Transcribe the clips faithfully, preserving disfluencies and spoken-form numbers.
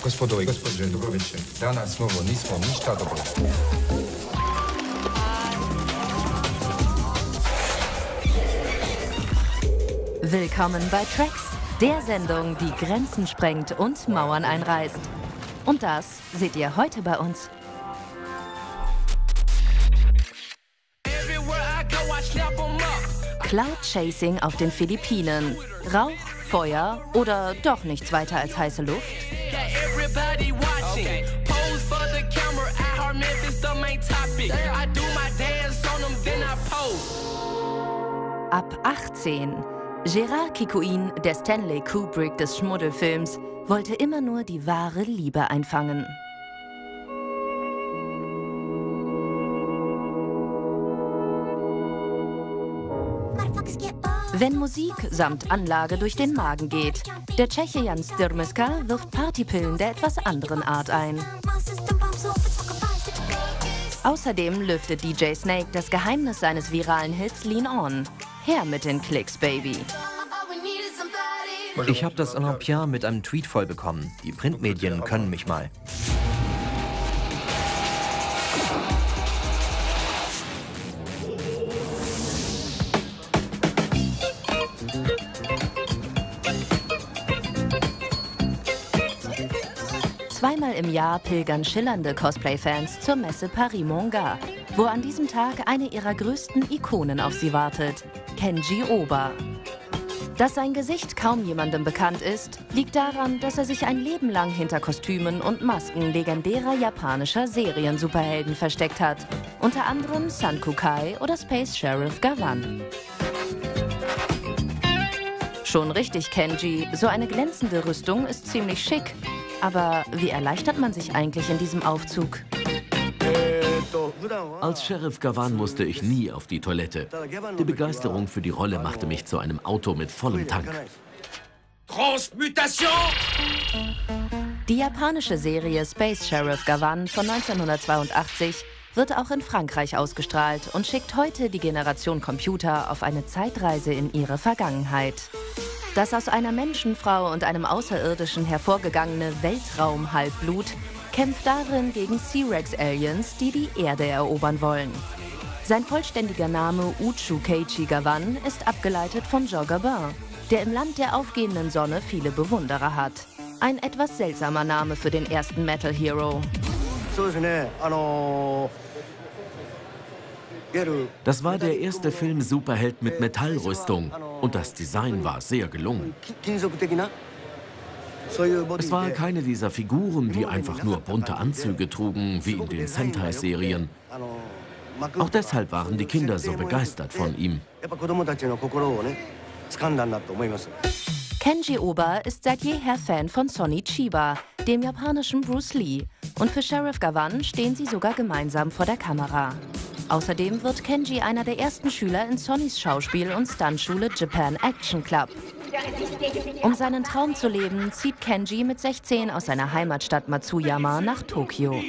Gospodo i gospođe Dugoviće, danas novo nismo ništa dobro. Willkommen bei Tracks, der Sendung, die Grenzen sprengt und Mauern einreißt. Und das seht ihr heute bei uns. Cloud Chasing auf den Philippinen. Rauch, Feuer oder doch nichts weiter als heiße Luft? Ab achtzehn. Gérard Kikuin, der Stanley Kubrick des Schmuddelfilms, wollte immer nur die wahre Liebe einfangen. Wenn Musik samt Anlage durch den Magen geht, der Tscheche Jan Styrmiska wirft Partypillen der etwas anderen Art ein. Außerdem lüftet D J Snake das Geheimnis seines viralen Hits Lean On. Her mit den Klicks, Baby. Ich habe das Olympia mit einem Tweet voll bekommen. Die Printmedien können mich mal. Zweimal im Jahr pilgern schillernde Cosplay-Fans zur Messe Paris Manga, wo an diesem Tag eine ihrer größten Ikonen auf sie wartet, Kenji Oba. Dass sein Gesicht kaum jemandem bekannt ist, liegt daran, dass er sich ein Leben lang hinter Kostümen und Masken legendärer japanischer Serien-Superhelden versteckt hat, unter anderem Son Kukai oder Space Sheriff Gavan. Schon richtig, Kenji, so eine glänzende Rüstung ist ziemlich schick. Aber wie erleichtert man sich eigentlich in diesem Aufzug? Als Sheriff Gavan musste ich nie auf die Toilette. Die Begeisterung für die Rolle machte mich zu einem Auto mit vollem Tank. Transmutation! Die japanische Serie Space Sheriff Gavan von neunzehnhundertzweiundachtzig wird auch in Frankreich ausgestrahlt und schickt heute die Generation Computer auf eine Zeitreise in ihre Vergangenheit. Das aus einer Menschenfrau und einem Außerirdischen hervorgegangene Weltraum-Halbblut kämpft darin gegen C-Rex-Aliens, die die Erde erobern wollen. Sein vollständiger Name Uchu Keiichi Gavan ist abgeleitet von Jean Gabin, der im Land der aufgehenden Sonne viele Bewunderer hat. Ein etwas seltsamer Name für den ersten Metal-Hero. Das war der erste Film Superheld mit Metallrüstung und das Design war sehr gelungen. Es waren keine dieser Figuren, die einfach nur bunte Anzüge trugen, wie in den Sentai-Serien. Auch deshalb waren die Kinder so begeistert von ihm. Kenji Oba ist seit jeher Fan von Sonny Chiba, dem japanischen Bruce Lee. Und für Sheriff Gavan stehen sie sogar gemeinsam vor der Kamera. Außerdem wird Kenji einer der ersten Schüler in Sonnys Schauspiel- und Stuntschule Japan Action Club. Um seinen Traum zu leben, zieht Kenji mit sechzehn aus seiner Heimatstadt Matsuyama nach Tokio.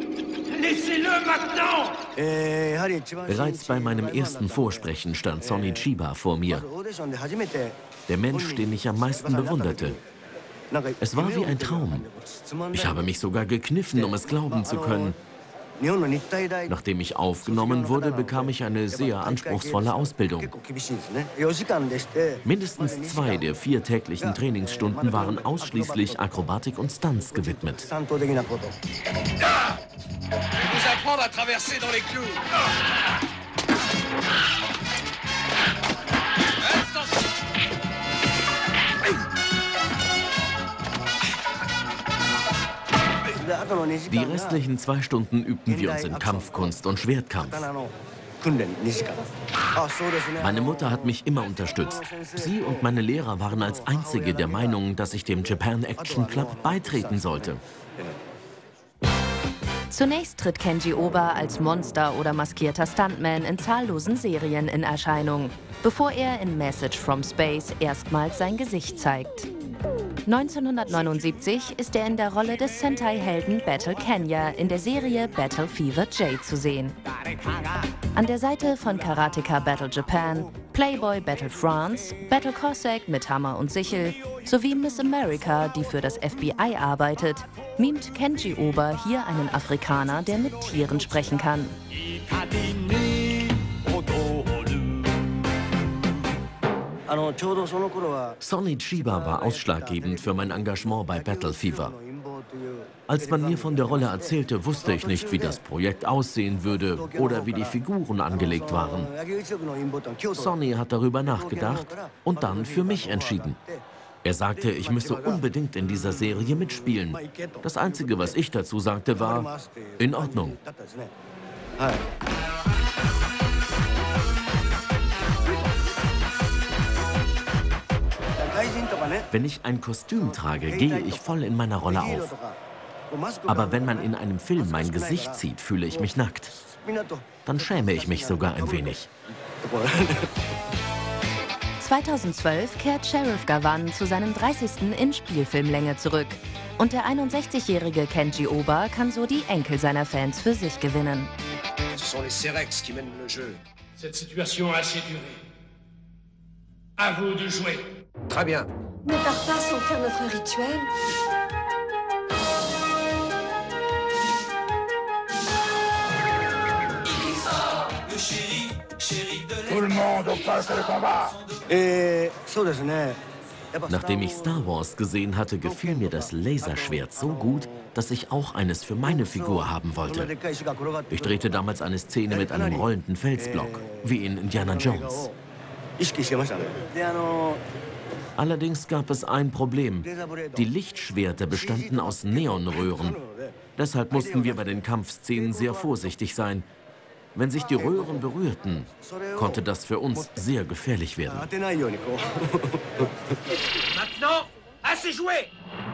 Bereits bei meinem ersten Vorsprechen stand Sonny Chiba vor mir. Der Mensch, den ich am meisten bewunderte. Es war wie ein Traum. Ich habe mich sogar gekniffen, um es glauben zu können. Nachdem ich aufgenommen wurde, bekam ich eine sehr anspruchsvolle Ausbildung. Mindestens zwei der vier täglichen Trainingsstunden waren ausschließlich Akrobatik und Stunts gewidmet. Die restlichen zwei Stunden übten wir uns in Kampfkunst und Schwertkampf. Meine Mutter hat mich immer unterstützt. Sie und meine Lehrer waren als einzige der Meinung, dass ich dem Japan Action Club beitreten sollte. Zunächst tritt Kenji Oba als Monster oder maskierter Stuntman in zahllosen Serien in Erscheinung, bevor er in Message from Space erstmals sein Gesicht zeigt. neunzehnhundertneunundsiebzig ist er in der Rolle des Sentai-Helden Battle Kenya in der Serie Battle Fever J zu sehen. An der Seite von Karateka Battle Japan Playboy Battle France, Battle Cossack mit Hammer und Sichel sowie Miss America, die für das F B I arbeitet, mimt Kenji Oba hier einen Afrikaner, der mit Tieren sprechen kann. Sonny Chiba war ausschlaggebend für mein Engagement bei Battle Fever. Als man mir von der Rolle erzählte, wusste ich nicht, wie das Projekt aussehen würde oder wie die Figuren angelegt waren. Sonny hat darüber nachgedacht und dann für mich entschieden. Er sagte, ich müsse unbedingt in dieser Serie mitspielen. Das Einzige, was ich dazu sagte, war, in Ordnung. Wenn ich ein Kostüm trage, gehe ich voll in meiner Rolle auf. Aber wenn man in einem Film mein Gesicht sieht, fühle ich mich nackt. Dann schäme ich mich sogar ein wenig. zweitausendzwölf kehrt Sheriff Gavan zu seinem dreißigsten in Spielfilmlänge zurück. Und der einundsechzigjährige Kenji Oba kann so die Enkel seiner Fans für sich gewinnen. Ce sont les Cerex qui mènent le jeu. Cette situation a assez duré. À vous de jouer. Très bien. Ne pars pas sans faire notre rituel. Tout le monde au poste de combat. Nachdem ich Star Wars gesehen hatte, gefiel mir das Laserschwert so gut, dass ich auch eines für meine Figur haben wollte. Ich drehte damals eine Szene mit einem rollenden Felsblock, wie in Indiana Jones. Allerdings gab es ein Problem. Die Lichtschwerter bestanden aus Neonröhren. Deshalb mussten wir bei den Kampfszenen sehr vorsichtig sein. Wenn sich die Röhren berührten, konnte das für uns sehr gefährlich werden. Maintenant, assez joué.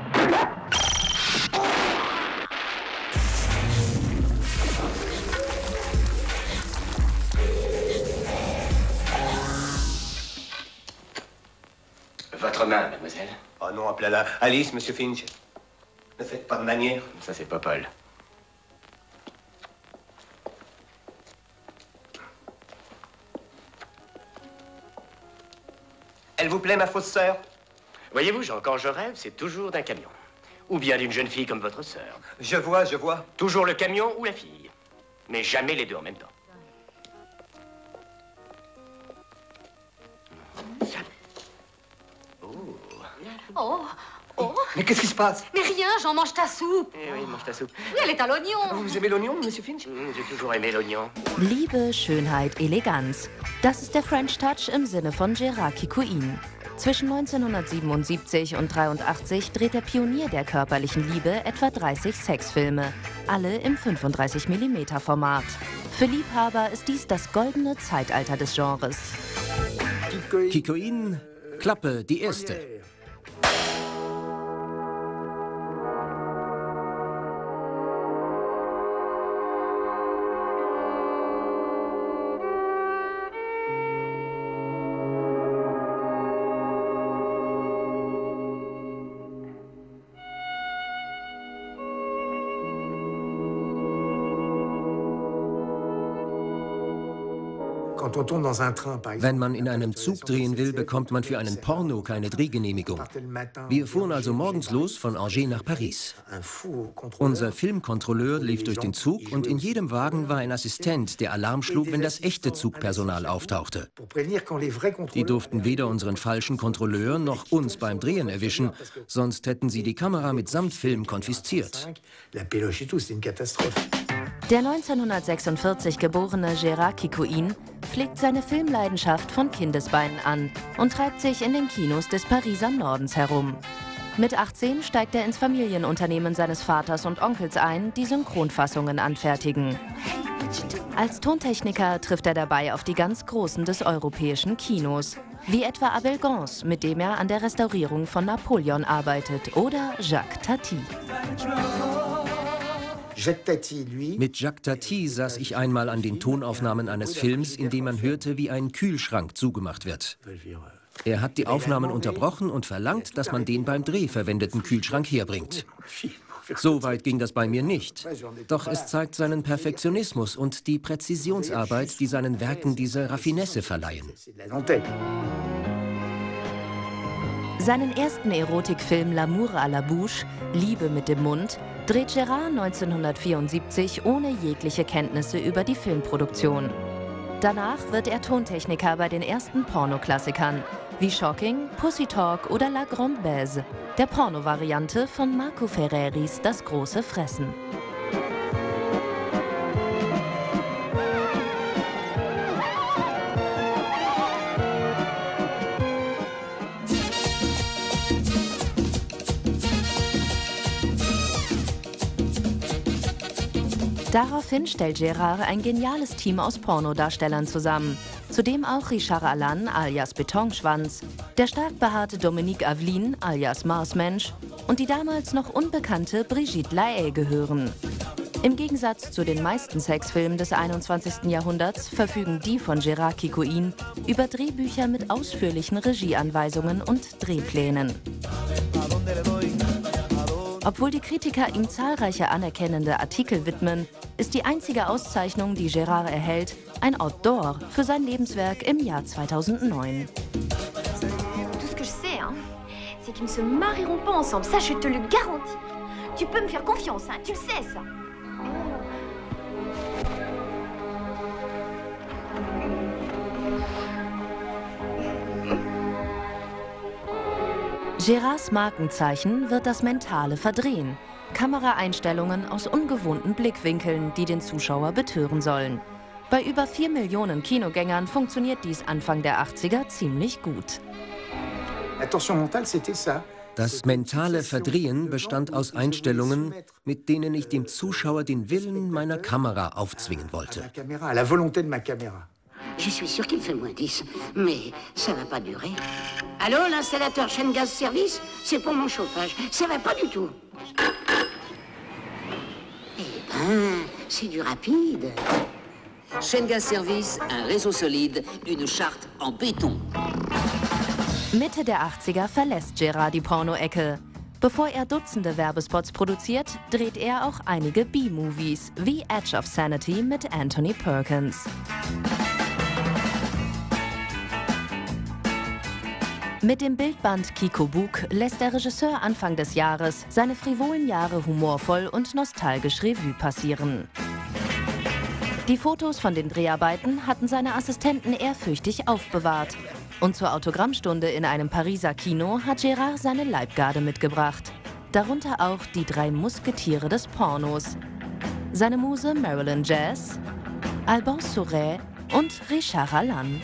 Votre main, mademoiselle. Oh non, appelez-la Alice, monsieur Finch. Ne faites pas de manière. Ça, c'est pas Paul. Elle vous plaît, ma fausse sœur? Voyez-vous, Jean, quand je rêve, c'est toujours d'un camion. Ou bien d'une jeune fille comme votre sœur. Je vois, je vois. Toujours le camion ou la fille. Mais jamais les deux en même temps. Oh, oh. Mais qu'est-ce qui se passe? Mais rien, j'en mange ta soupe. Eh oui, mange ta soupe. Elle est à l'oignon. Vous aimez l'oignon, monsieur Finch? Mmh, j'ai toujours aimé l'oignon. Liebe, Schönheit, Eleganz. Das ist der French Touch im Sinne von Gérard Kikoin. Zwischen neunzehnhundertsiebenundsiebzig und dreiundachtzig dreht der Pionier der körperlichen Liebe etwa dreißig Sexfilme. Alle im fünfunddreißig Millimeter Format. Für Liebhaber ist dies das goldene Zeitalter des Genres. Kikoin, Klappe, die erste. Wenn man in einem Zug drehen will, bekommt man für einen Porno keine Drehgenehmigung. Wir fuhren also morgens los von Angers nach Paris. Unser Filmkontrolleur lief durch den Zug und in jedem Wagen war ein Assistent, der Alarm schlug, wenn das echte Zugpersonal auftauchte. Die durften weder unseren falschen Kontrolleur noch uns beim Drehen erwischen, sonst hätten sie die Kamera mitsamt Film konfisziert. Der neunzehnhundertsechsundvierzig geborene Gérard Kikoin pflegt seine Filmleidenschaft von Kindesbeinen an und treibt sich in den Kinos des Pariser Nordens herum. Mit achtzehn steigt er ins Familienunternehmen seines Vaters und Onkels ein, die Synchronfassungen anfertigen. Als Tontechniker trifft er dabei auf die ganz Großen des europäischen Kinos, wie etwa Abel Gance, mit dem er an der Restaurierung von Napoleon arbeitet, oder Jacques Tati. Mit Jacques Tati saß ich einmal an den Tonaufnahmen eines Films, in dem man hörte, wie ein Kühlschrank zugemacht wird. Er hat die Aufnahmen unterbrochen und verlangt, dass man den beim Dreh verwendeten Kühlschrank herbringt. So weit ging das bei mir nicht. Doch es zeigt seinen Perfektionismus und die Präzisionsarbeit, die seinen Werken diese Raffinesse verleihen. Seinen ersten Erotikfilm L'amour à la bouche, Liebe mit dem Mund, dreht Gérard neunzehnhundertvierundsiebzig ohne jegliche Kenntnisse über die Filmproduktion. Danach wird er Tontechniker bei den ersten Pornoklassikern, wie Shocking, Pussy Talk oder La Grande Baise, der Porno-Variante von Marco Ferreris Das große Fressen. Daraufhin stellt Gérard ein geniales Team aus Pornodarstellern zusammen, zudem auch Richard Allan alias Betonschwanz, der stark behaarte Dominique Aveline alias Marsmensch und die damals noch unbekannte Brigitte Lahaie gehören. Im Gegensatz zu den meisten Sexfilmen des einundzwanzigsten Jahrhunderts verfügen die von Gérard Kikoin über Drehbücher mit ausführlichen Regieanweisungen und Drehplänen. Obwohl die Kritiker ihm zahlreiche anerkennende Artikel widmen, ist die einzige Auszeichnung, die Gérard erhält, ein Outdoor für sein Lebenswerk im Jahr zweitausendneun. Tout ce que je sais, hein, c'est qu'ils ne se marieront pas ensemble. Ça, je te le garantis. Tu peux me faire confiance, hein, tu le sais, ça. Gérards Markenzeichen wird das mentale Verdrehen. Kameraeinstellungen aus ungewohnten Blickwinkeln, die den Zuschauer betören sollen. Bei über vier Millionen Kinogängern funktioniert dies Anfang der achtziger ziemlich gut. Das mentale Verdrehen bestand aus Einstellungen, mit denen ich dem Zuschauer den Willen meiner Kamera aufzwingen wollte. Je suis sûr qu'il fait moins dix, mais ça va pas durer. Allô, l'installateur chaîne gaz service? C'est pour mon chauffage. Ça va pas du tout. Eh ben, c'est du rapide. Chaîne gaz service, un réseau solide, une charte en béton. Mitte der achtziger verlässt Gérard die Porno-Ecke. Bevor er Dutzende Werbespots produziert, dreht er auch einige B-Movies, wie Edge of Sanity mit Anthony Perkins. Mit dem Bildband Kiko Bouc lässt der Regisseur Anfang des Jahres seine frivolen Jahre humorvoll und nostalgisch Revue passieren. Die Fotos von den Dreharbeiten hatten seine Assistenten ehrfürchtig aufbewahrt. Und zur Autogrammstunde in einem Pariser Kino hat Gérard seine Leibgarde mitgebracht. Darunter auch die drei Musketiere des Pornos. Seine Muse Marilyn Jazz, Alban Sauret und Richard Allan.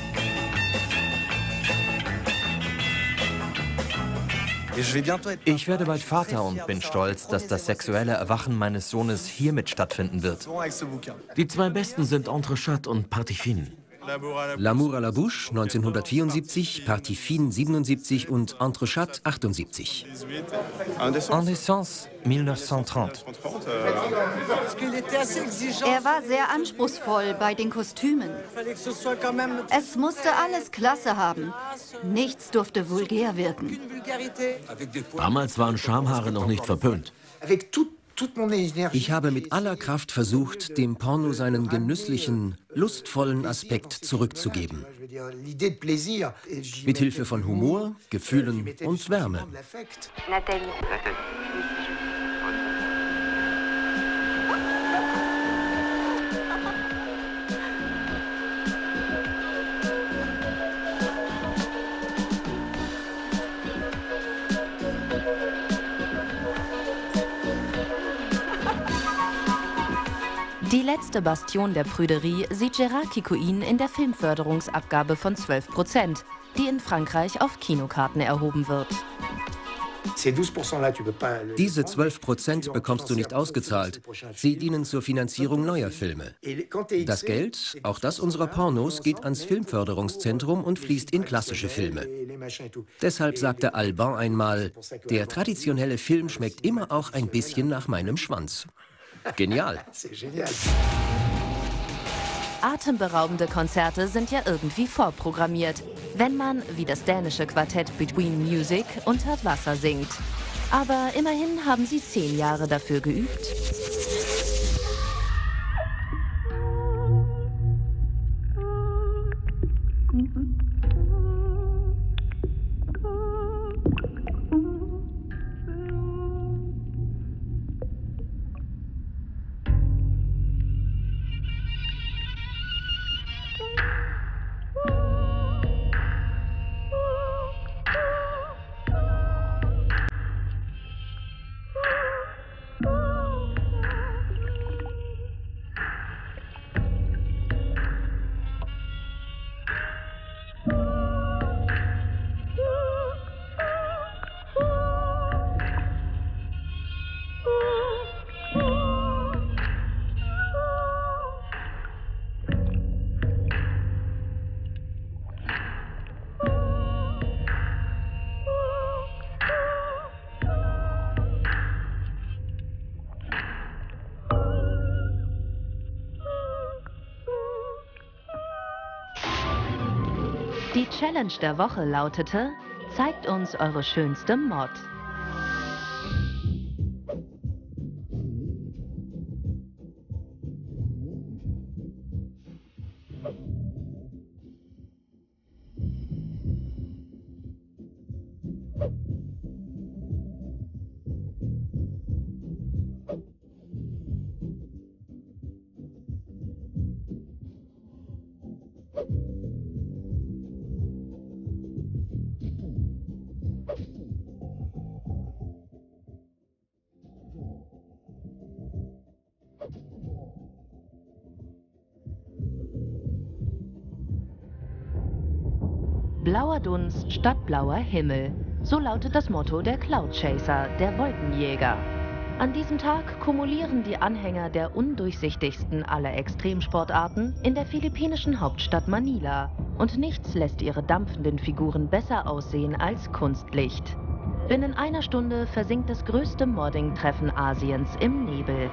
Ich werde bald Vater und bin stolz, dass das sexuelle Erwachen meines Sohnes hiermit stattfinden wird. Die zwei besten sind Entrechat und Partie Fine. L'amour à la bouche neunzehnhundertvierundsiebzig, Partie Fine siebenundsiebzig und Entrechat achtundsiebzig. En essence neunzehnhundertdreißig. Er war sehr anspruchsvoll bei den Kostümen. Es musste alles Klasse haben. Nichts durfte vulgär wirken. Damals waren Schamhaare noch nicht verpönt. Ich habe mit aller Kraft versucht, dem Porno seinen genüsslichen, lustvollen Aspekt zurückzugeben. Mit Hilfe von Humor, Gefühlen und Wärme. Nathalie. Die letzte Bastion der Prüderie sieht Gérard Kikoin in der Filmförderungsabgabe von zwölf Prozent, die in Frankreich auf Kinokarten erhoben wird. Diese zwölf Prozent bekommst du nicht ausgezahlt. Sie dienen zur Finanzierung neuer Filme. Das Geld, auch das unserer Pornos, geht ans Filmförderungszentrum und fließt in klassische Filme. Deshalb sagte Alban einmal, der traditionelle Film schmeckt immer auch ein bisschen nach meinem Schwanz. Genial. Atemberaubende Konzerte sind ja irgendwie vorprogrammiert, wenn man, wie das dänische Quartett Between Music, unter Wasser singt. Aber immerhin haben sie zehn Jahre dafür geübt. Die Challenge der Woche lautete: Zeigt uns eure schönste Mod. Blauer Dunst statt blauer Himmel. So lautet das Motto der Cloud Chaser, der Wolkenjäger. An diesem Tag kumulieren die Anhänger der undurchsichtigsten aller Extremsportarten in der philippinischen Hauptstadt Manila. Und nichts lässt ihre dampfenden Figuren besser aussehen als Kunstlicht. Binnen einer Stunde versinkt das größte Modding-Treffen Asiens im Nebel.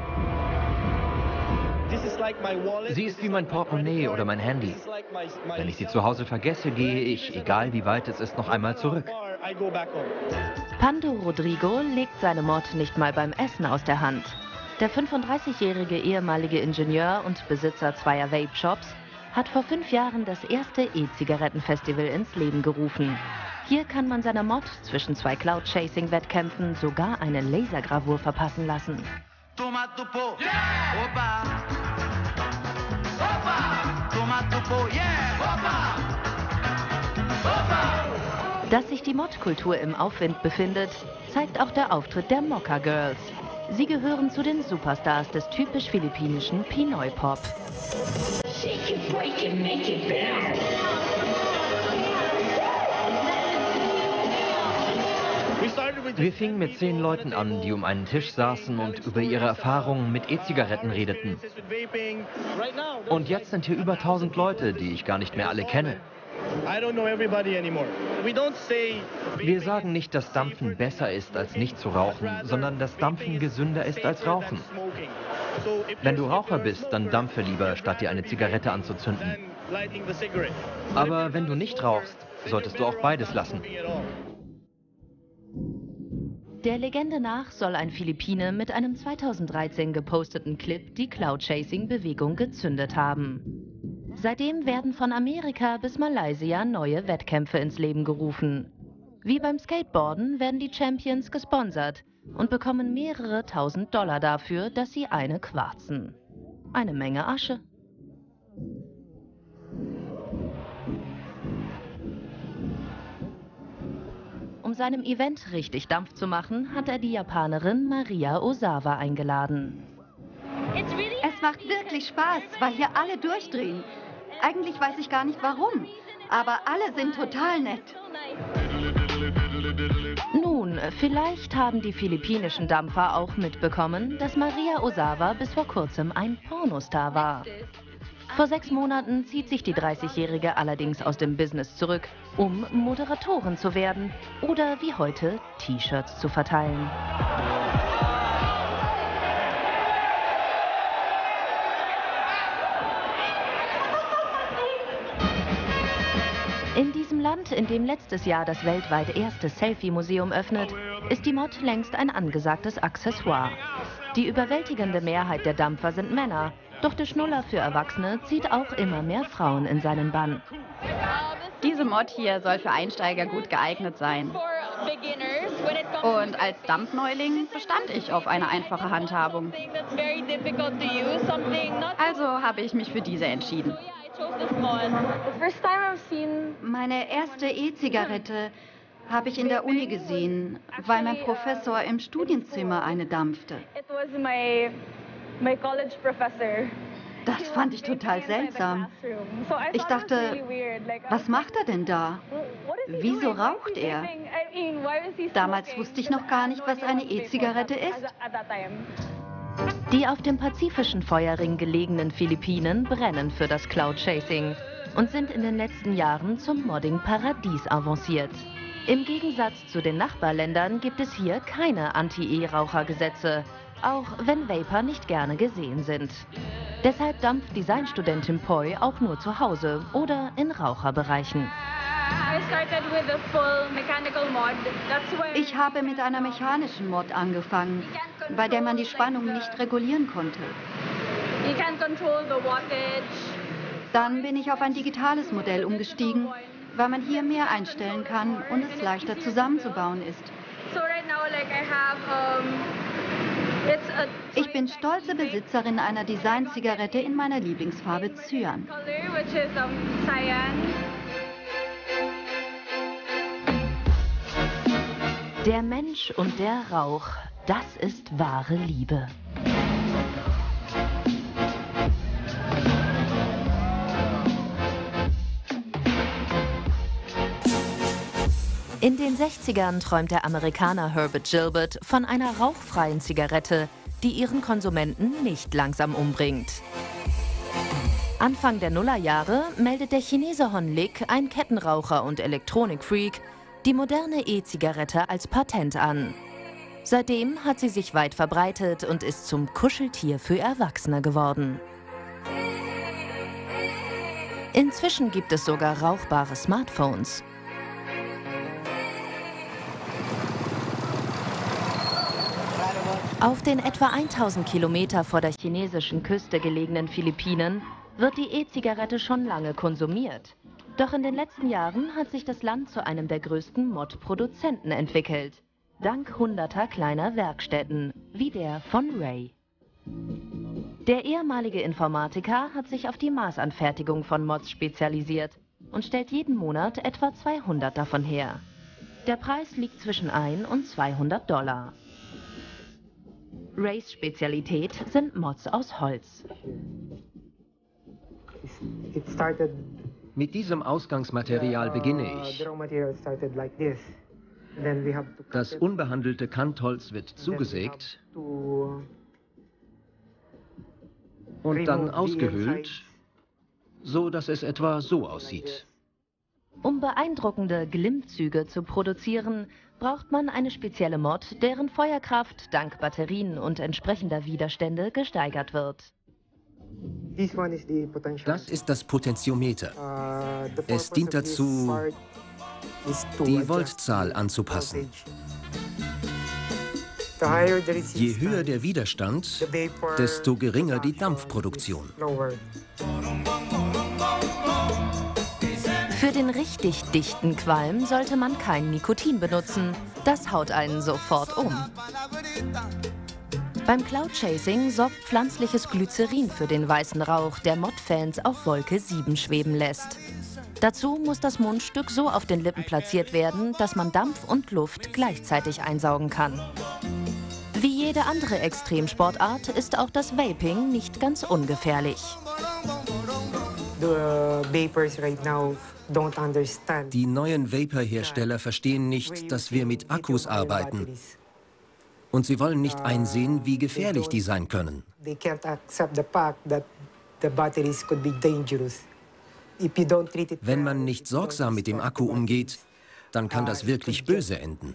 Sie ist wie mein Portemonnaie oder mein Handy. Wenn ich sie zu Hause vergesse, gehe ich, egal wie weit es ist, noch einmal zurück. Pando Rodrigo legt seine Mod nicht mal beim Essen aus der Hand. Der fünfunddreißigjährige ehemalige Ingenieur und Besitzer zweier Vape-Shops hat vor fünf Jahren das erste E-Zigaretten-Festival ins Leben gerufen. Hier kann man seiner Mod zwischen zwei Cloud-Chasing-Wettkämpfen sogar eine Lasergravur verpassen lassen. Dass sich die Mod-Kultur im Aufwind befindet, zeigt auch der Auftritt der Mocha Girls. Sie gehören zu den Superstars des typisch philippinischen Pinoy Pop. Wir fingen mit zehn Leuten an, die um einen Tisch saßen und über ihre Erfahrungen mit E-Zigaretten redeten. Und jetzt sind hier über tausend Leute, die ich gar nicht mehr alle kenne. Wir sagen nicht, dass Dampfen besser ist als nicht zu rauchen, sondern dass Dampfen gesünder ist als Rauchen. Wenn du Raucher bist, dann dampfe lieber, statt dir eine Zigarette anzuzünden. Aber wenn du nicht rauchst, solltest du auch beides lassen. Der Legende nach soll ein Philippine mit einem zweitausenddreizehn geposteten Clip die Cloud-Chasing-Bewegung gezündet haben. Seitdem werden von Amerika bis Malaysia neue Wettkämpfe ins Leben gerufen. Wie beim Skateboarden werden die Champions gesponsert und bekommen mehrere tausend Dollar dafür, dass sie eine quarzen. Eine Menge Asche. Um seinem Event richtig Dampf zu machen, hat er die Japanerin Maria Ozawa eingeladen. Es macht wirklich Spaß, weil hier alle durchdrehen. Eigentlich weiß ich gar nicht warum, aber alle sind total nett. Nun, vielleicht haben die philippinischen Dampfer auch mitbekommen, dass Maria Ozawa bis vor kurzem ein Pornostar war. Vor sechs Monaten zieht sich die dreißigjährige allerdings aus dem Business zurück, um Moderatorin zu werden oder wie heute T-Shirts zu verteilen. In diesem Land, in dem letztes Jahr das weltweit erste Selfie-Museum öffnet, ist die Mod längst ein angesagtes Accessoire. Die überwältigende Mehrheit der Dampfer sind Männer, doch der Schnuller für Erwachsene zieht auch immer mehr Frauen in seinen Bann. Diese Mod hier soll für Einsteiger gut geeignet sein. Und als Dampfneuling bestand ich auf eine einfache Handhabung. Also habe ich mich für diese entschieden. Meine erste E-Zigarette habe ich in der Uni gesehen, weil mein Professor im Studienzimmer eine dampfte. Das fand ich total seltsam. Ich dachte, was macht er denn da? Wieso raucht er? Damals wusste ich noch gar nicht, was eine E-Zigarette ist. Die auf dem pazifischen Feuerring gelegenen Philippinen brennen für das Cloud Chasing und sind in den letzten Jahren zum Modding-Paradies avanciert. Im Gegensatz zu den Nachbarländern gibt es hier keine Anti-E-Raucher-Gesetze, auch wenn Vapor nicht gerne gesehen sind. Deshalb dampft Designstudentin Poi auch nur zu Hause oder in Raucherbereichen. Ich habe mit einer mechanischen Mod angefangen, bei der man die Spannung nicht regulieren konnte. Dann bin ich auf ein digitales Modell umgestiegen, weil man hier mehr einstellen kann und es leichter zusammenzubauen ist. Ich bin stolze Besitzerin einer Design-Zigarette in meiner Lieblingsfarbe Cyan. Der Mensch und der Rauch, das ist wahre Liebe. In den sechzigern träumt der Amerikaner Herbert Gilbert von einer rauchfreien Zigarette, die ihren Konsumenten nicht langsam umbringt. Anfang der Nullerjahre meldet der Chinese Hon Lik, ein Kettenraucher und Elektronikfreak, die moderne E-Zigarette als Patent an. Seitdem hat sie sich weit verbreitet und ist zum Kuscheltier für Erwachsene geworden. Inzwischen gibt es sogar rauchbare Smartphones. Auf den etwa tausend Kilometer vor der chinesischen Küste gelegenen Philippinen wird die E-Zigarette schon lange konsumiert. Doch in den letzten Jahren hat sich das Land zu einem der größten Mod-Produzenten entwickelt. Dank hunderter kleiner Werkstätten, wie der von Ray. Der ehemalige Informatiker hat sich auf die Maßanfertigung von Mods spezialisiert und stellt jeden Monat etwa zweihundert davon her. Der Preis liegt zwischen ein und zweihundert Dollar. Rays Spezialität sind Mods aus Holz. Mit diesem Ausgangsmaterial beginne ich. Das unbehandelte Kantholz wird zugesägt und dann ausgehöhlt, so dass es etwa so aussieht. Um beeindruckende Glimmzüge zu produzieren, braucht man eine spezielle Mod, deren Feuerkraft dank Batterien und entsprechender Widerstände gesteigert wird. Das ist das Potentiometer. Es dient dazu, die Voltzahl anzupassen. Je höher der Widerstand, desto geringer die Dampfproduktion. Für den richtig dichten Qualm sollte man kein Nikotin benutzen. Das haut einen sofort um. Beim Cloud Chasing sorgt pflanzliches Glycerin für den weißen Rauch, der Mod-Fans auf Wolke sieben schweben lässt. Dazu muss das Mundstück so auf den Lippen platziert werden, dass man Dampf und Luft gleichzeitig einsaugen kann. Wie jede andere Extremsportart ist auch das Vaping nicht ganz ungefährlich. Die neuen Vapor-Hersteller verstehen nicht, dass wir mit Akkus arbeiten. Und sie wollen nicht einsehen, wie gefährlich die sein können. Wenn man nicht sorgsam mit dem Akku umgeht, dann kann das wirklich böse enden.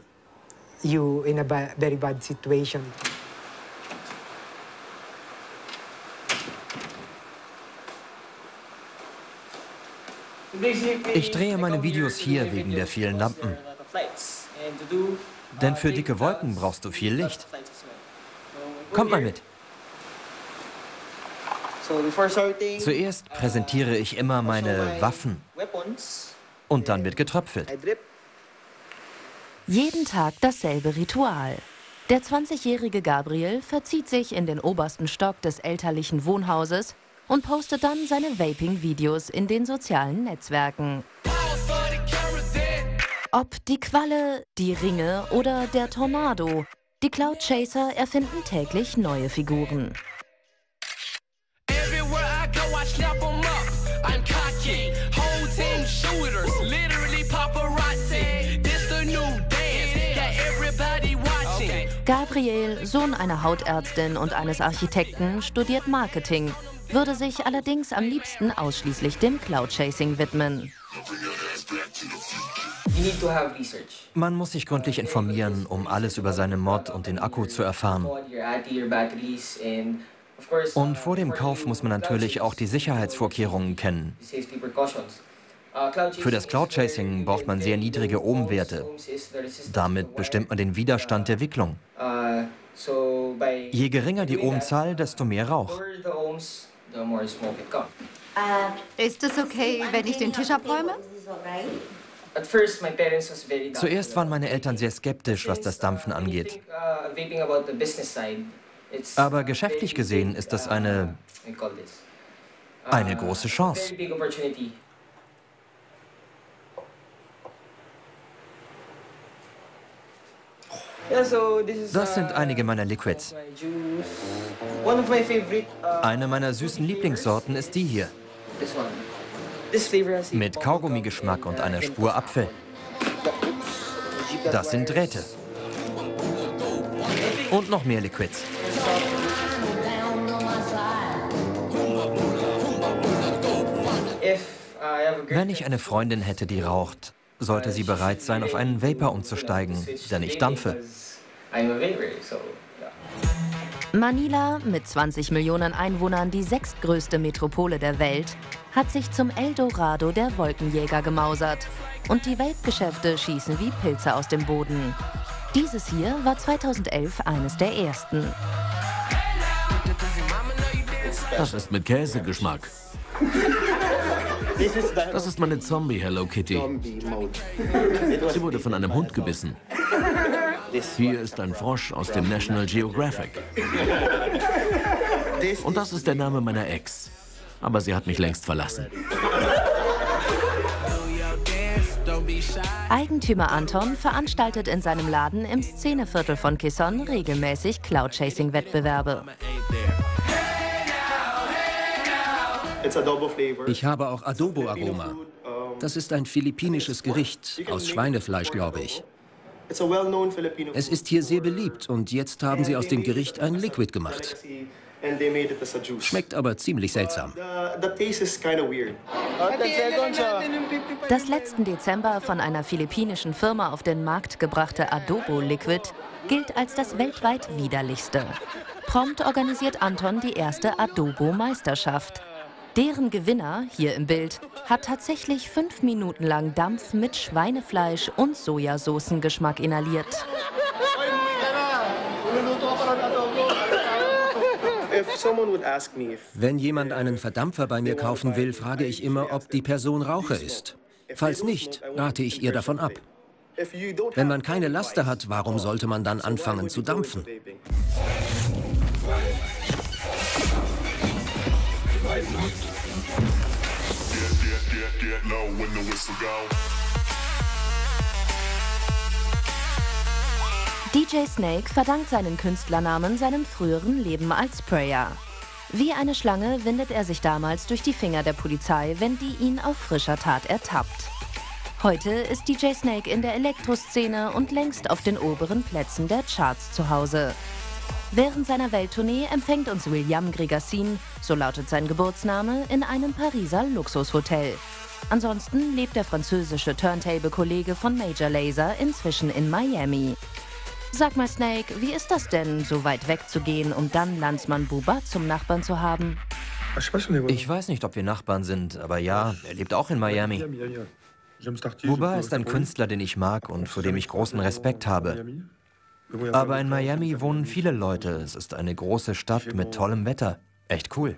Ich drehe meine Videos hier wegen der vielen Lampen. Denn für dicke Wolken brauchst du viel Licht. Kommt mal mit. Zuerst präsentiere ich immer meine Waffen. Und dann wird getröpfelt. Jeden Tag dasselbe Ritual. Der zwanzigjährige Gabriel verzieht sich in den obersten Stock des elterlichen Wohnhauses und postet dann seine Vaping-Videos in den sozialen Netzwerken. Ob die Qualle, die Ringe oder der Tornado, die Cloud Chaser erfinden täglich neue Figuren. Gabriel, Sohn einer Hautärztin und eines Architekten, studiert Marketing, würde sich allerdings am liebsten ausschließlich dem Cloud-Chasing widmen. Man muss sich gründlich informieren, um alles über seine Mod und den Akku zu erfahren. Und vor dem Kauf muss man natürlich auch die Sicherheitsvorkehrungen kennen. Für das Cloud-Chasing braucht man sehr niedrige Ohmwerte. Damit bestimmt man den Widerstand der Wicklung. Je geringer die Ohmzahl, desto mehr Rauch. Ist es okay, wenn ich den Tisch abräume? Zuerst waren meine Eltern sehr skeptisch, was das Dampfen angeht. Aber geschäftlich gesehen ist das eine, eine große Chance. Das sind einige meiner Liquids. Eine meiner süßen Lieblingssorten ist die hier. Mit Kaugummi-Geschmack und einer Spur Apfel. Das sind Drähte. Und noch mehr Liquids. Wenn ich eine Freundin hätte, die raucht, sollte sie bereit sein, auf einen Vapor umzusteigen, denn ich dampfe. Manila, mit zwanzig Millionen Einwohnern die sechstgrößte Metropole der Welt, hat sich zum Eldorado der Wolkenjäger gemausert. Und die Vape-Geschäfte schießen wie Pilze aus dem Boden. Dieses hier war zweitausendelf eines der ersten. Das ist mit Käsegeschmack. Das ist meine Zombie Hello Kitty. Sie wurde von einem Hund gebissen. Hier ist ein Frosch aus dem National Geographic. Und das ist der Name meiner Ex. Aber sie hat mich längst verlassen. Eigentümer Anton veranstaltet in seinem Laden im Szeneviertel von Quezon regelmäßig Cloud-Chasing-Wettbewerbe. Ich habe auch Adobo-Aroma. Das ist ein philippinisches Gericht, aus Schweinefleisch, glaube ich. Es ist hier sehr beliebt und jetzt haben sie aus dem Gericht ein Liquid gemacht. Schmeckt aber ziemlich seltsam. Das letzten Dezember von einer philippinischen Firma auf den Markt gebrachte Adobo Liquid gilt als das weltweit widerlichste. Prompt organisiert Anton die erste Adobo-Meisterschaft. Deren Gewinner, hier im Bild, hat tatsächlich fünf Minuten lang Dampf mit Schweinefleisch und Sojasoßengeschmack inhaliert. Wenn jemand einen Verdampfer bei mir kaufen will, frage ich immer, ob die Person Raucher ist. Falls nicht, rate ich ihr davon ab. Wenn man keine Laster hat, warum sollte man dann anfangen zu dampfen? D J Snake verdankt seinen Künstlernamen seinem früheren Leben als Sprayer. Wie eine Schlange windet er sich damals durch die Finger der Polizei, wenn die ihn auf frischer Tat ertappt. Heute ist D J Snake in der Elektroszene und längst auf den oberen Plätzen der Charts zu Hause. Während seiner Welttournee empfängt uns William Gregassin, so lautet sein Geburtsname, in einem Pariser Luxushotel. Ansonsten lebt der französische Turntable-Kollege von Major Lazer inzwischen in Miami. Sag mal, Snake, wie ist das denn, so weit wegzugehen, um dann Landsmann Buba zum Nachbarn zu haben? Ich weiß nicht, ob wir Nachbarn sind, aber ja, er lebt auch in Miami. Booba ist ein Künstler, den ich mag und vor dem ich großen Respekt habe. Aber in Miami wohnen viele Leute. Es ist eine große Stadt mit tollem Wetter. Echt cool.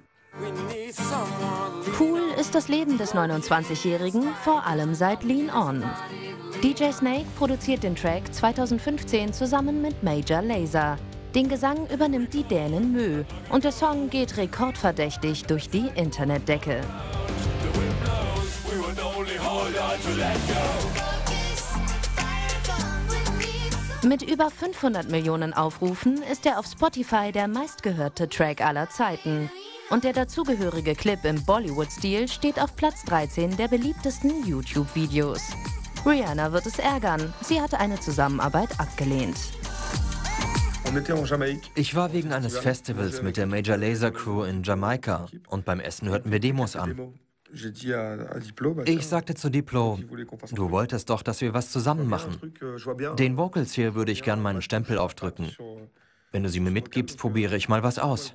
Cool ist das Leben des neunundzwanzigjährigen, vor allem seit Lean On. D J Snake produziert den Track zweitausendfünfzehn zusammen mit Major Lazer. Den Gesang übernimmt die Dänin Mö und der Song geht rekordverdächtig durch die Internetdecke. Mit über fünfhundert Millionen Aufrufen ist er auf Spotify der meistgehörte Track aller Zeiten. Und der dazugehörige Clip im Bollywood-Stil steht auf Platz dreizehn der beliebtesten YouTube-Videos. Rihanna wird es ärgern, sie hatte eine Zusammenarbeit abgelehnt. Ich war wegen eines Festivals mit der Major Lazer Crew in Jamaika und beim Essen hörten wir Demos an. Ich sagte zu Diplo, du wolltest doch, dass wir was zusammen machen. Den Vocals hier würde ich gern meinen Stempel aufdrücken. Wenn du sie mir mitgibst, probiere ich mal was aus.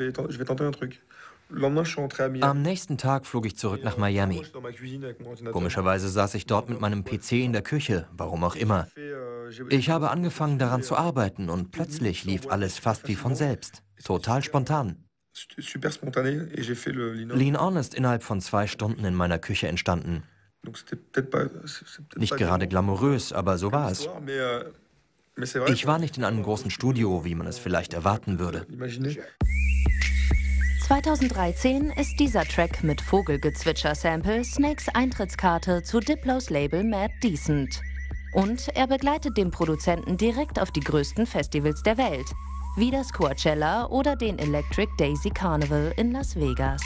Am nächsten Tag flog ich zurück nach Miami. Komischerweise saß ich dort mit meinem P C in der Küche, warum auch immer. Ich habe angefangen daran zu arbeiten und plötzlich lief alles fast wie von selbst. Total spontan. Lean On ist innerhalb von zwei Stunden in meiner Küche entstanden. Nicht gerade glamourös, aber so war es. Ich war nicht in einem großen Studio, wie man es vielleicht erwarten würde. zweitausenddreizehn ist dieser Track mit Vogelgezwitscher-Sample Snakes Eintrittskarte zu Diplos Label Mad Decent. Und er begleitet den Produzenten direkt auf die größten Festivals der Welt, wie das Coachella oder den Electric Daisy Carnival in Las Vegas.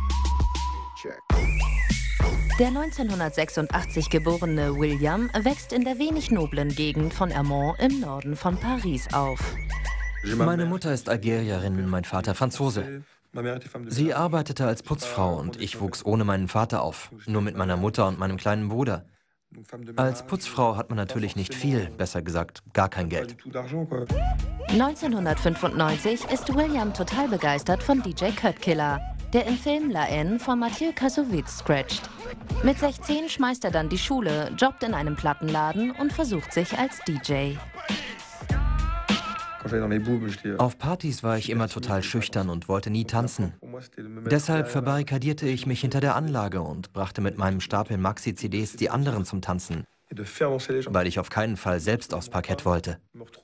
Der neunzehnhundertsechsundachtzig geborene William wächst in der wenig noblen Gegend von Ermont im Norden von Paris auf. Meine Mutter ist Algerierin, mein Vater Franzose. Sie arbeitete als Putzfrau und ich wuchs ohne meinen Vater auf, nur mit meiner Mutter und meinem kleinen Bruder. Als Putzfrau hat man natürlich nicht viel, besser gesagt, gar kein Geld. neunzehnhundertfünfundneunzig ist William total begeistert von D J Cutkiller, der im Film La Haine von Mathieu Kassovitz scratcht. Mit sechzehn schmeißt er dann die Schule, jobbt in einem Plattenladen und versucht sich als D J. Auf Partys war ich immer total schüchtern und wollte nie tanzen. Deshalb verbarrikadierte ich mich hinter der Anlage und brachte mit meinem Stapel Maxi-C Ds die anderen zum Tanzen, weil ich auf keinen Fall selbst aufs Parkett wollte.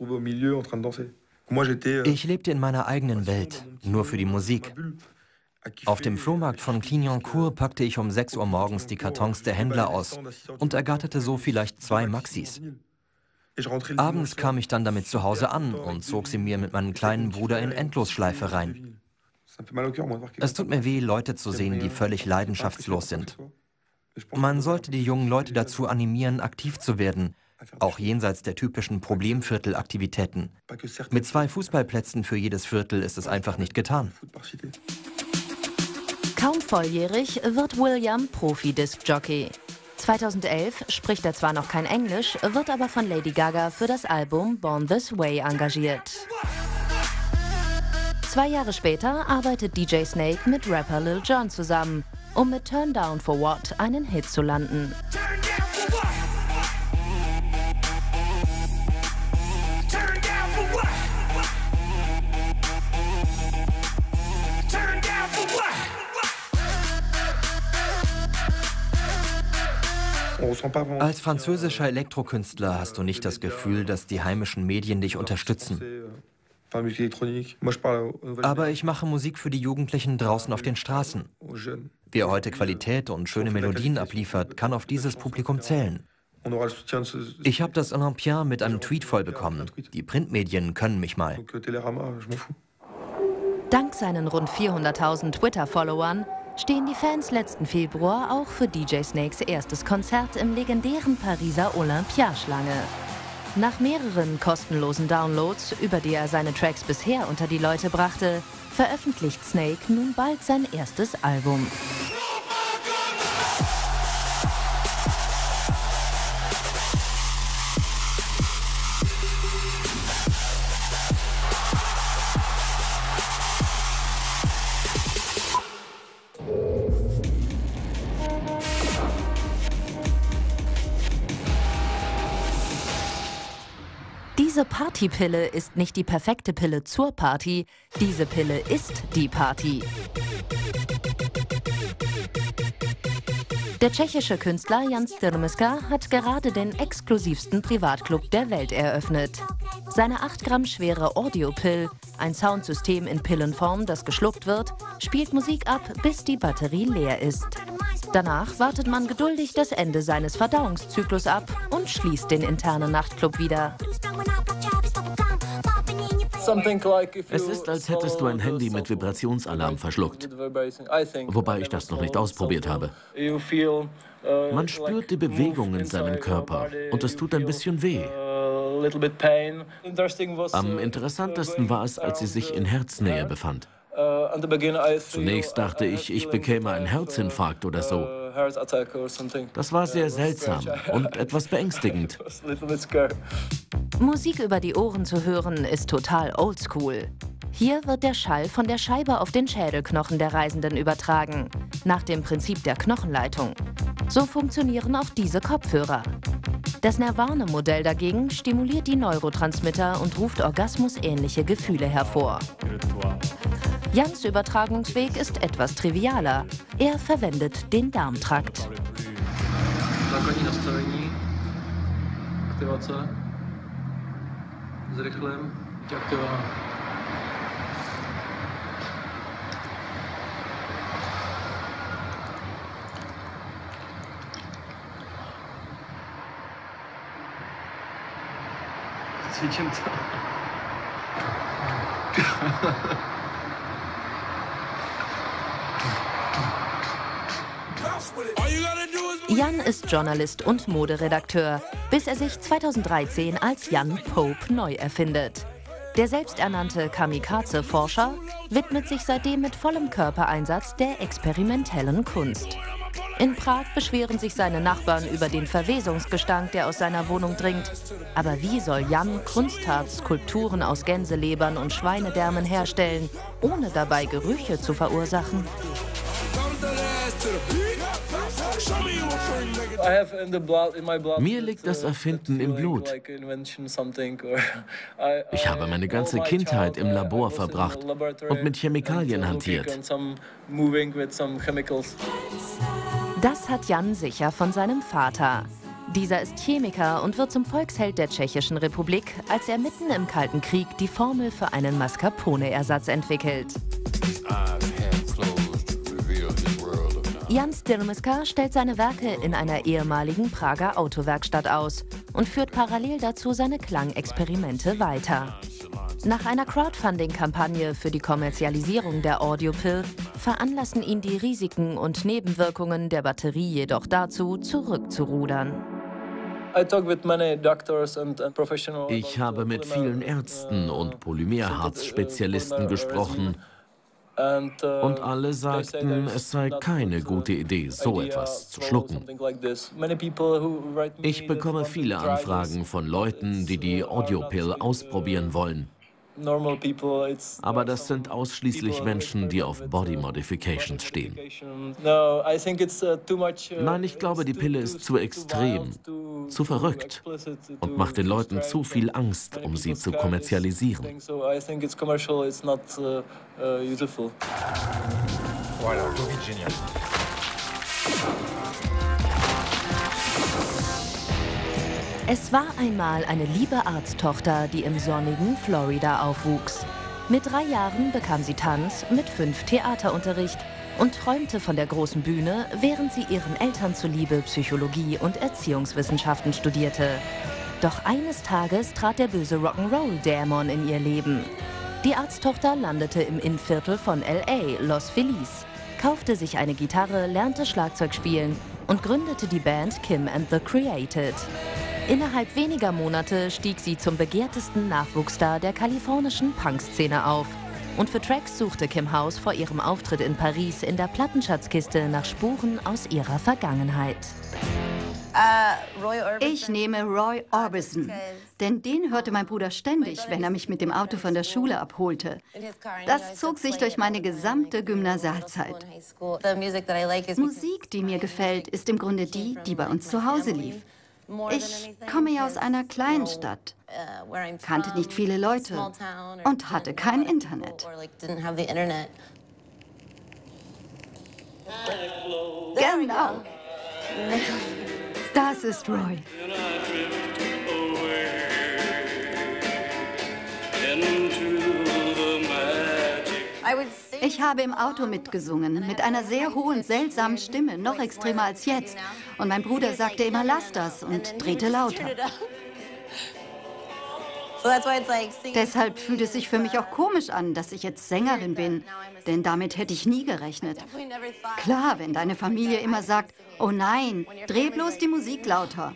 Ich lebte in meiner eigenen Welt, nur für die Musik. Auf dem Flohmarkt von Clignancourt packte ich um sechs Uhr morgens die Kartons der Händler aus und ergatterte so vielleicht zwei Maxis. Abends kam ich dann damit zu Hause an und zog sie mir mit meinem kleinen Bruder in Endlosschleife rein. Es tut mir weh, Leute zu sehen, die völlig leidenschaftslos sind. Man sollte die jungen Leute dazu animieren, aktiv zu werden, auch jenseits der typischen Problemviertelaktivitäten. Mit zwei Fußballplätzen für jedes Viertel ist es einfach nicht getan. Kaum volljährig wird William Profi-Disc-Jockey. zweitausendelf spricht er zwar noch kein Englisch, wird aber von Lady Gaga für das Album Born This Way engagiert. Zwei Jahre später arbeitet D J Snake mit Rapper Lil Jon zusammen, um mit Turn Down for What einen Hit zu landen. Als französischer Elektrokünstler hast du nicht das Gefühl, dass die heimischen Medien dich unterstützen. Aber ich mache Musik für die Jugendlichen draußen auf den Straßen. Wer heute Qualität und schöne Melodien abliefert, kann auf dieses Publikum zählen. Ich habe das Olympia mit einem Tweet voll bekommen. Die Printmedien können mich mal. Dank seinen rund vierhunderttausend Twitter-Followern stehen die Fans letzten Februar auch für D J Snakes erstes Konzert im legendären Pariser Olympia Schlange. Nach mehreren kostenlosen Downloads, über die er seine Tracks bisher unter die Leute brachte, veröffentlicht Snake nun bald sein erstes Album. Diese Partypille ist nicht die perfekte Pille zur Party, diese Pille ist die Party. Der tschechische Künstler Jan Styrmyska hat gerade den exklusivsten Privatclub der Welt eröffnet. Seine acht Gramm schwere Audio-Pill, ein Soundsystem in Pillenform, das geschluckt wird, spielt Musik ab, bis die Batterie leer ist. Danach wartet man geduldig das Ende seines Verdauungszyklus ab und schließt den internen Nachtclub wieder. Es ist, als hättest du ein Handy mit Vibrationsalarm verschluckt. Wobei ich das noch nicht ausprobiert habe. Man spürt die Bewegung in seinem Körper und es tut ein bisschen weh. Am interessantesten war es, als sie sich in Herznähe befand. Zunächst dachte ich, ich bekäme einen Herzinfarkt oder so. Das war sehr seltsam und etwas beängstigend. Musik über die Ohren zu hören, ist total oldschool. Hier wird der Schall von der Scheibe auf den Schädelknochen der Reisenden übertragen, nach dem Prinzip der Knochenleitung. So funktionieren auch diese Kopfhörer. Das Nirvana-Modell dagegen stimuliert die Neurotransmitter und ruft orgasmusähnliche Gefühle hervor. Jans Übertragungsweg ist etwas trivialer. Er verwendet den Darmtrakt. Jan ist Journalist und Moderedakteur, bis er sich zweitausenddreizehn als Jan Pope neu erfindet. Der selbsternannte Kamikaze-Forscher widmet sich seitdem mit vollem Körpereinsatz der experimentellen Kunst. In Prag beschweren sich seine Nachbarn über den Verwesungsgestank, der aus seiner Wohnung dringt. Aber wie soll Jan Kunstharz-Skulpturen aus Gänselebern und Schweinedärmen herstellen, ohne dabei Gerüche zu verursachen? Mir liegt das Erfinden im Blut. Ich habe meine ganze Kindheit im Labor verbracht und mit Chemikalien hantiert. Das hat Jan sicher von seinem Vater. Dieser ist Chemiker und wird zum Volksheld der Tschechischen Republik, als er mitten im Kalten Krieg die Formel für einen Mascarpone-Ersatz entwickelt. Jan Styrmyska stellt seine Werke in einer ehemaligen Prager Autowerkstatt aus und führt parallel dazu seine Klangexperimente weiter. Nach einer Crowdfunding-Kampagne für die Kommerzialisierung der Audio-Pill veranlassen ihn die Risiken und Nebenwirkungen der Batterie jedoch dazu, zurückzurudern. Ich habe mit vielen Ärzten und Polymerharz-Spezialisten gesprochen. Und alle sagten, es sei keine gute Idee, so etwas zu schlucken. Ich bekomme viele Anfragen von Leuten, die die Audio-Pill ausprobieren wollen. Aber das sind ausschließlich Menschen, die auf Body Modifications stehen. Nein, ich glaube, die Pille ist zu extrem, zu verrückt und macht den Leuten zu viel Angst, um sie zu kommerzialisieren. Es war einmal eine liebe Arzttochter, die im sonnigen Florida aufwuchs. Mit drei Jahren bekam sie Tanz, mit fünf Theaterunterricht und träumte von der großen Bühne, während sie ihren Eltern zuliebe Psychologie und Erziehungswissenschaften studierte. Doch eines Tages trat der böse Rock'n'Roll-Dämon in ihr Leben. Die Arzttochter landete im Innenviertel von L A, Los Feliz, kaufte sich eine Gitarre, lernte Schlagzeug spielen und gründete die Band Kim and the Created. Innerhalb weniger Monate stieg sie zum begehrtesten Nachwuchsstar der kalifornischen Punk-Szene auf. Und für Tracks suchte Kim House vor ihrem Auftritt in Paris in der Plattenschatzkiste nach Spuren aus ihrer Vergangenheit. Ich nehme Roy Orbison, denn den hörte mein Bruder ständig, wenn er mich mit dem Auto von der Schule abholte. Das zog sich durch meine gesamte Gymnasialzeit. Musik, die mir gefällt, ist im Grunde die, die bei uns zu Hause lief. Ich komme ja aus einer kleinen Stadt, kannte nicht viele Leute und hatte kein Internet. Genau. Das ist Roy. Ich habe im Auto mitgesungen, mit einer sehr hohen, seltsamen Stimme, noch extremer als jetzt. Und mein Bruder sagte immer, lass das, und drehte lauter. Deshalb fühlt es sich für mich auch komisch an, dass ich jetzt Sängerin bin, denn damit hätte ich nie gerechnet. Klar, wenn deine Familie immer sagt, oh nein, dreh bloß die Musik lauter.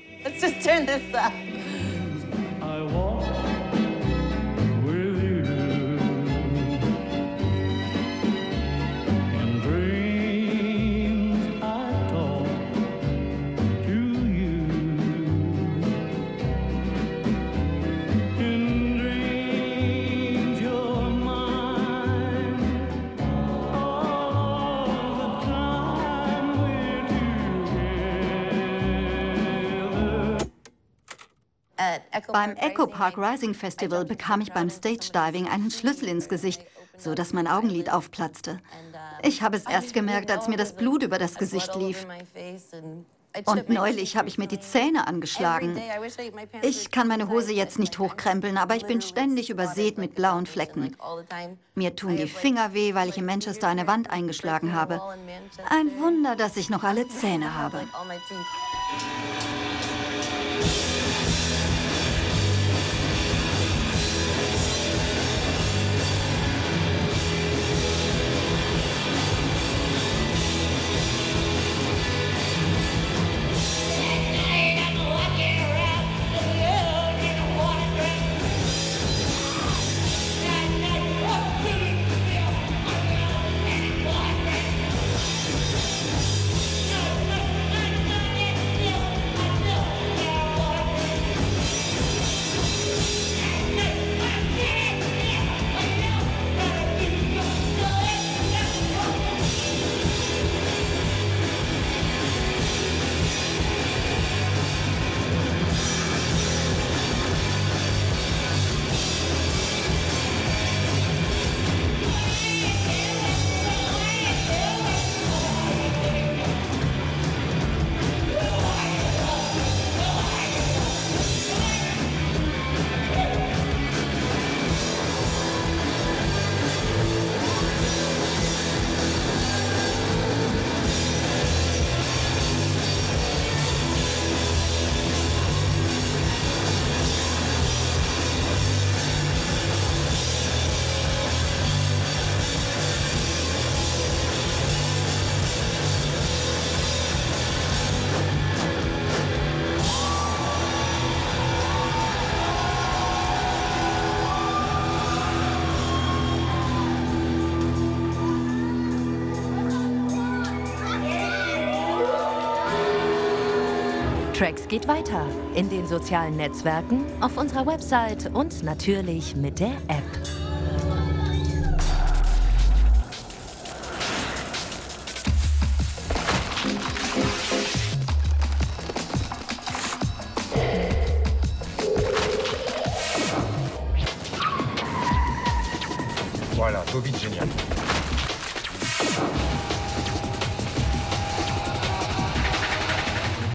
Beim Echo Park Rising Festival bekam ich beim Stage Diving einen Schlüssel ins Gesicht, so dass mein Augenlid aufplatzte. Ich habe es erst gemerkt, als mir das Blut über das Gesicht lief. Und neulich habe ich mir die Zähne angeschlagen. Ich kann meine Hose jetzt nicht hochkrempeln, aber ich bin ständig übersät mit blauen Flecken. Mir tun die Finger weh, weil ich in Manchester eine Wand eingeschlagen habe. Ein Wunder, dass ich noch alle Zähne habe. Tracks geht weiter in den sozialen Netzwerken, auf unserer Website und natürlich mit der App. Voilà, Bobby génial.